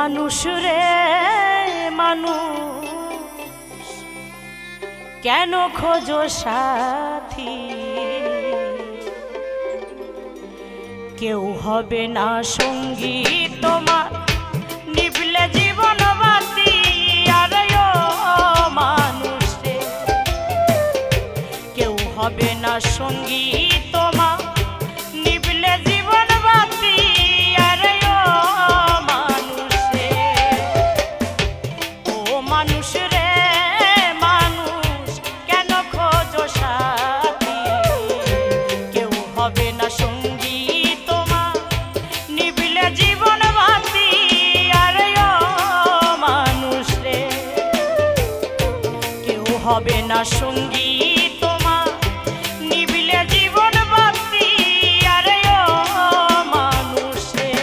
মানুষ রে মানুষ কেন খোঁজো সাথী, কেউ হবে না সঙ্গী তোমার নিভলে জীবন বাতি। আর মানুষ রে কেউ হবে না সঙ্গী তোমার নিভলে জীবন বাতি। আর মানুষ রে ও মানুষ রে মানুষ কেন খোঁজো সাথী, কেউ হবে না সঙ্গী তোমার নিভলে জীবন বাতি। আর মানুষ রে কেউ হবে না সঙ্গী তোমার নিভলে জীবন বাতি। আর মানুষ রে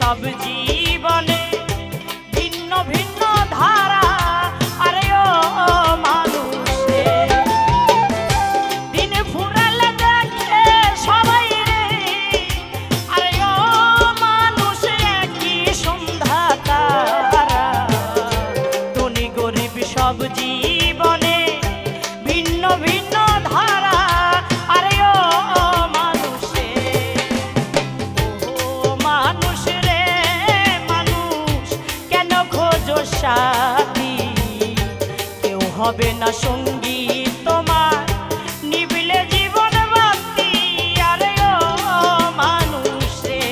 সব জীবনে ভিন্ন ভিন্ন ধারা। আরে ও মানুষে দিন ফুরালে দেখে সবাই রে, আরে ও মানুষ একই সন্ধ্যা তারা। ধনী গরিব সব জীবনে ভিন্ন ভিন্ন ধারা। আরে ও মানুষে, ও মানুষ রে মানুষ, কেন খোঁজো সাথী? কেউ হবে না সঙ্গী তোমার, নিবিলে জীবন বাতি। আরে ও মানুষ রে,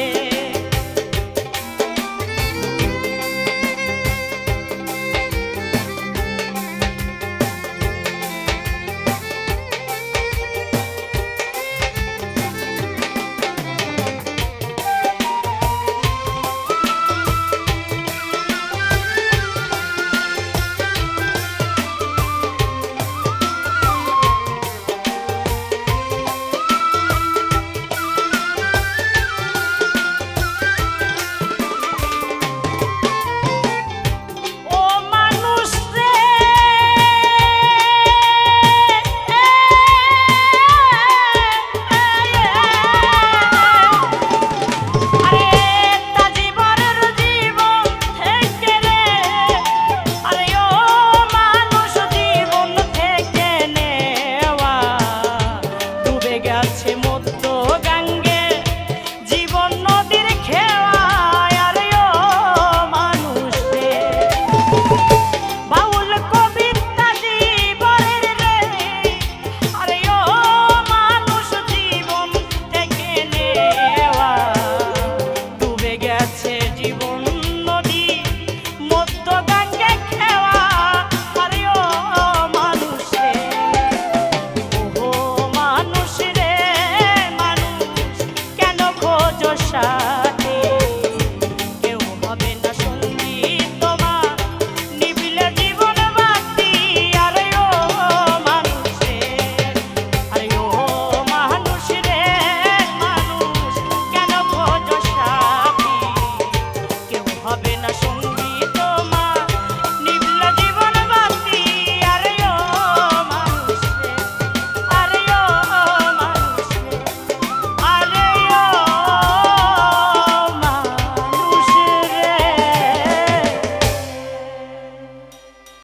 আশা